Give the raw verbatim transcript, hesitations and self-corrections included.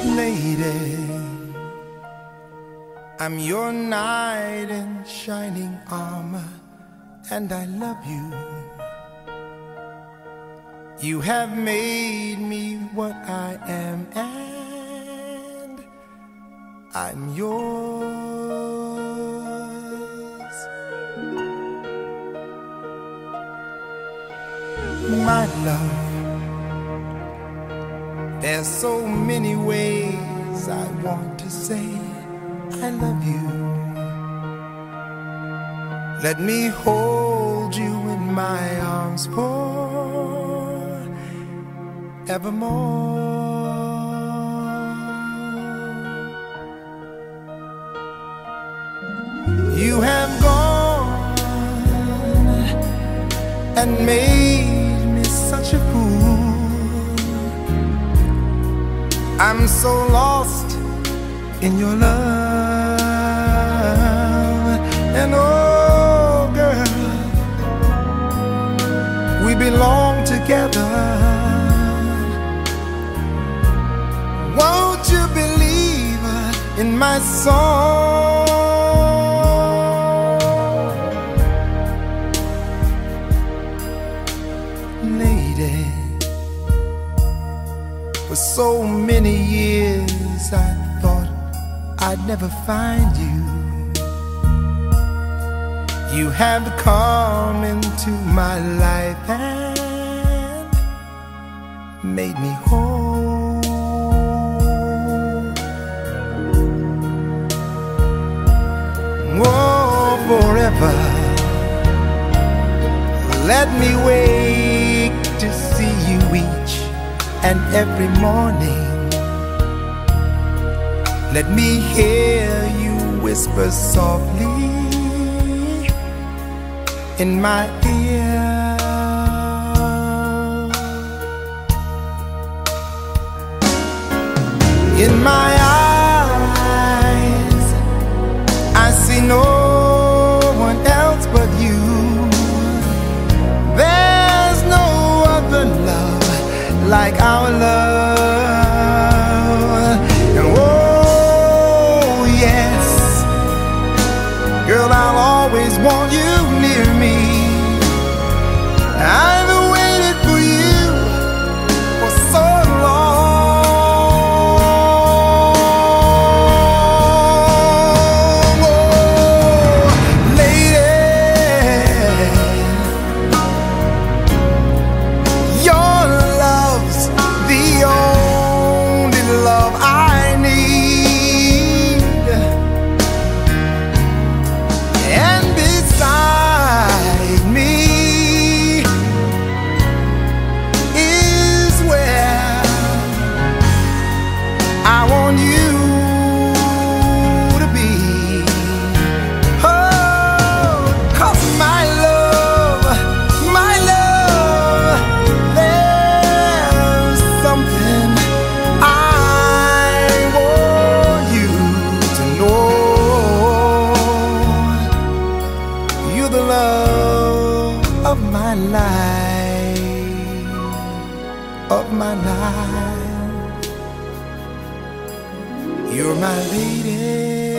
Lady, I'm your knight in shining armor, and I love you. You have made me what I am, and I'm yours. My love, there's so many ways I want to say I love you. Let me hold you in my arms forevermore. You have gone and made me such a fool. I'm so lost in your love. And oh girl, we belong together. Won't you believe in my song? Lady, for so many years I thought I'd never find you. You have come into my life and made me whole. Oh, forever, let me wake to see you each and every morning. Let me hear you whisper softly in my ear. In my eyes, I see no one else but you. There's no other love like our love. And oh yes, girl, I'll always want you near me. I've waited for you for so long. Oh, lady, your love's the only love I need. And beside me is where I want you to be. Oh, 'cause my love, my love, there's something I want you to know. You're the love of my life, of my life. You're my lady.